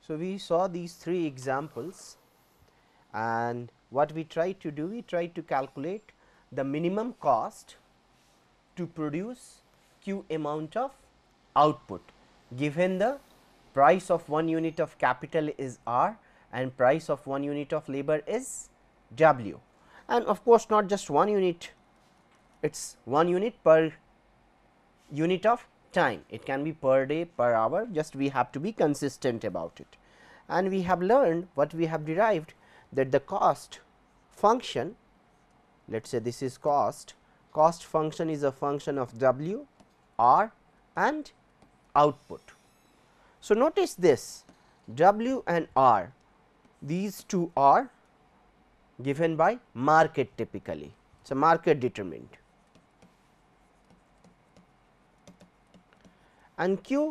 So, we saw these three examples, and what we try to do, we try to calculate the minimum cost to produce q amount of output given the price of 1 unit of capital is R and price of 1 unit of labor is W, and of course, not just 1 unit, it is 1 unit per unit of time, it can be per day, per hour, just we have to be consistent about it. And we have learned what we have derived, that the cost function, let us say this is cost function is a function of W, R and output. So, notice this W and R, these two are given by market typically, it is a market determined, and Q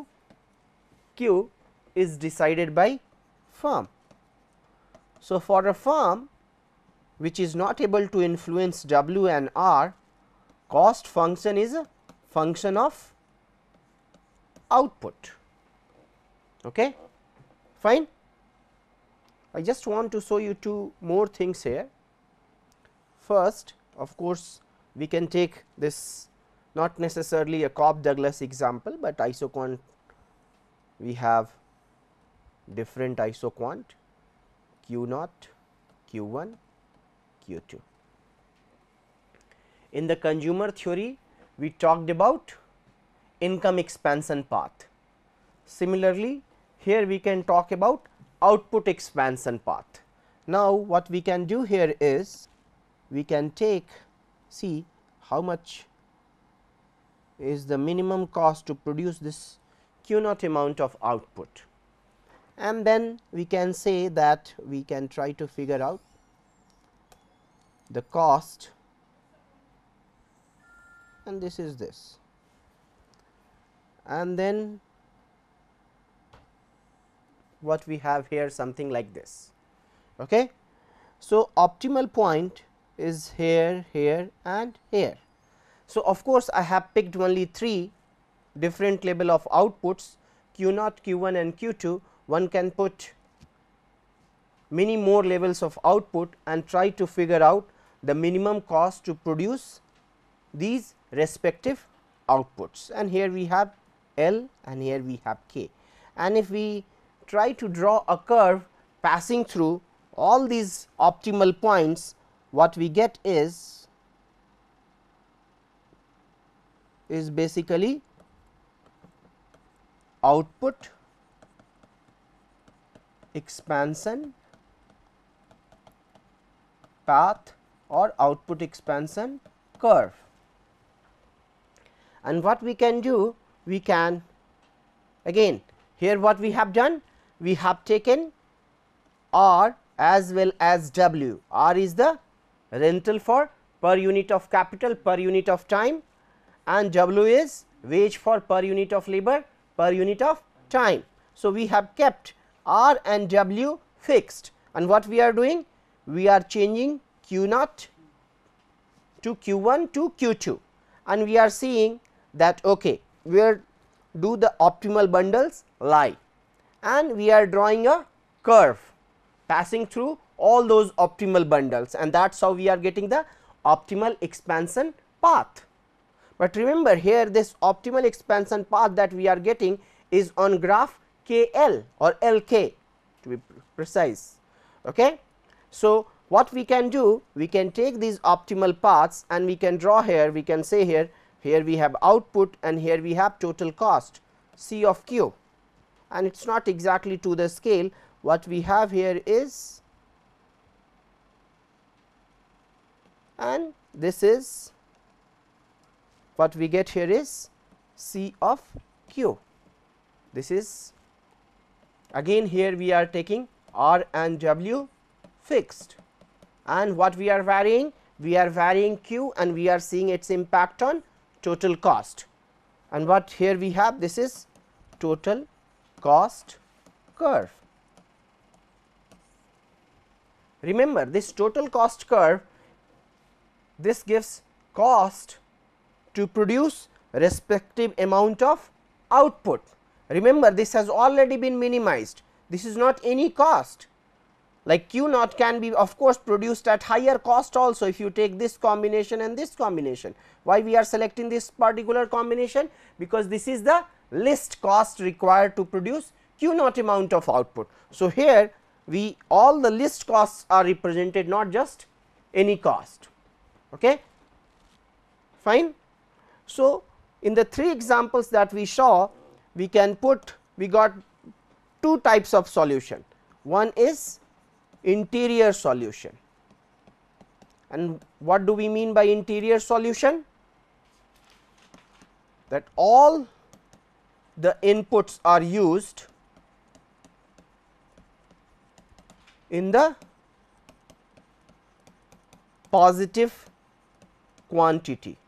is decided by firm. So, for a firm which is not able to influence W and R, cost function is a function of output. Okay? Fine. I just want to show you two more things here. First, of course, we can take this not necessarily a Cobb-Douglas example, but isoquant, we have different isoquant Q naught, Q 1, Q 2. In the consumer theory, we talked about income expansion path. Similarly, here we can talk about output expansion path. Now, what we can do here is we can take, see how much is the minimum cost to produce this Q naught amount of output, and then we can say that we can try to figure out the cost, and this is this, and then what we have here something like this. Okay. So, optimal point is here, here and here. So, of course, I have picked only 3 different level of outputs Q naught, Q 1 and Q 2. One can put many more levels of output and try to figure out the minimum cost to produce these respective outputs, and here we have L and here we have K. And if we try to draw a curve passing through all these optimal points, what we get is basically output expansion path or output expansion curve. And what we can do, we can again here what we have done, we have taken R as well as W. R is the rental for per unit of capital per unit of time, and W is wage for per unit of labor per unit of time. So, we have kept R and W fixed, and what we are doing, we are changing Q naught to Q 1 to Q 2, and we are seeing that okay, where do the optimal bundles lie, and we are drawing a curve passing through all those optimal bundles, and that is how we are getting the optimal expansion path. But remember, here this optimal expansion path that we are getting is on graph KL or LK to be precise. Okay. So, what we can do, we can take these optimal paths and we can draw here, we can say here we have output and here we have total cost C of Q, and it is not exactly to the scale. What we have here is, and this is what we get here is C of Q. This is again here we are taking R and W fixed, and what we are varying? We are varying Q and we are seeing its impact on total cost, and what here we have, this is total cost curve. Remember, this total cost curve, this gives cost to produce respective amount of output. Remember, this has already been minimized. this is not any cost, like Q naught can be of course produced at higher cost also if you take this combination and this combination. Why we are selecting this particular combination? Because this is the least cost required to produce Q naught amount of output. So, here we all the least costs are represented, not just any cost. Okay. Fine. So, in the 3 examples that we saw, we got 2 types of solution. One is interior solution, and what do we mean by interior solution? That all the inputs are used in the positive quantity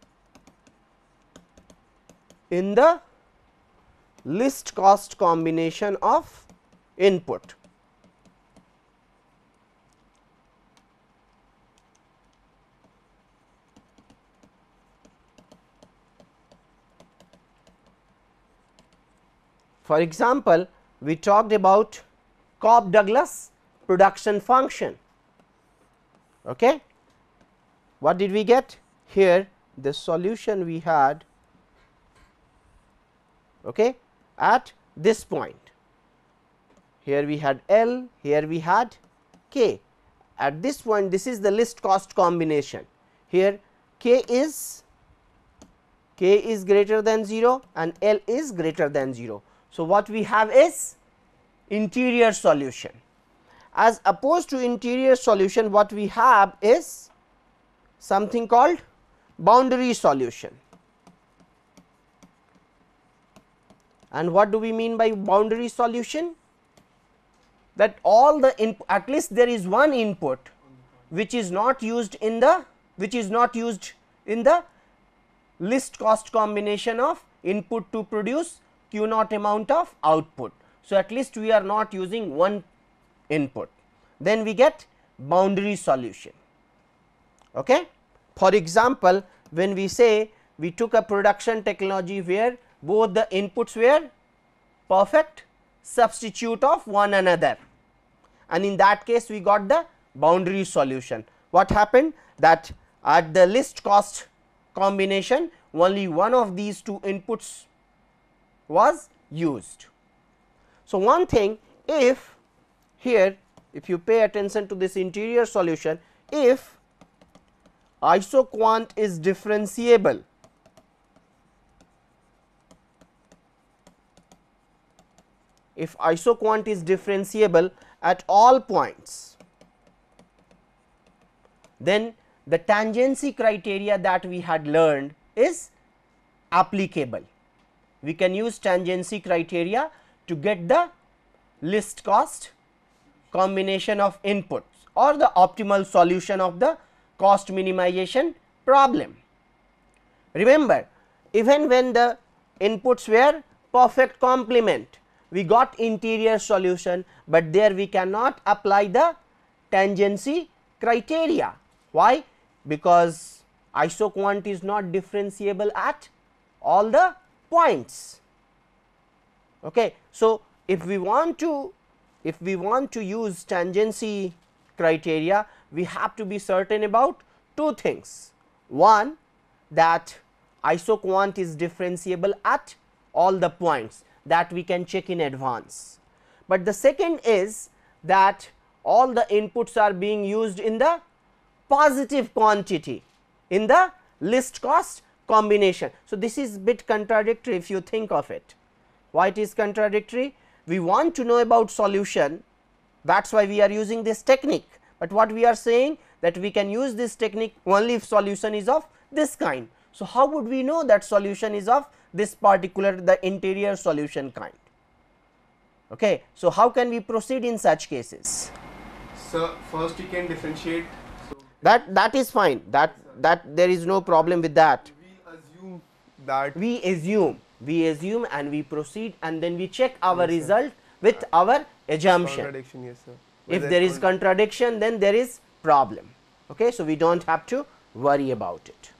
in the least cost combination of input. For example, we talked about Cobb-Douglas production function. Okay. What did we get? Here the solution we had, okay, at this point. Here we had L, here we had K. At this point, this is the least cost combination. Here K is greater than 0 and L is greater than 0. So, what we have is interior solution. As opposed to interior solution, what we have is something called boundary solution. And what do we mean by boundary solution? That all the input, at least there is one input which is not used in the least cost combination of input to produce Q naught amount of output. So, at least we are not using one input, then we get boundary solution. Okay. For example, when we say we took a production technology where both the inputs were perfect substitute of one another, and in that case we got the boundary solution. What happened? That at the least cost combination only one of these 2 inputs was used. So, one thing, if here if you pay attention to this interior solution, if isoquant is differentiable, at all points, then the tangency criteria that we had learned is applicable. We can use tangency criteria to get the least cost combination of inputs or the optimal solution of the cost minimization problem. Remember, even when the inputs were perfect complement, we got interior solution, but there we cannot apply the tangency criteria. Why? Because isoquant is not differentiable at all the points. Okay. So, if we want to use tangency criteria, we have to be certain about 2 things. One, that isoquant is differentiable at all the points, that we can check in advance. But the second is that all the inputs are being used in the positive quantity in the least cost combination. So, this is bit contradictory if you think of it. Why it is contradictory? We want to know about solution, that is why we are using this technique, but what we are saying that we can use this technique only if solution is of this kind. So, how would we know that solution is of this particular the interior solution kind? Okay. So, how can we proceed in such cases? So, first you can differentiate. So that is fine, that there is no problem with that. We assume We assume and we proceed, and then we check our result with our assumption. Contradiction, yes sir. If there is contradiction, then there is problem. Okay. So, we do not have to worry about it.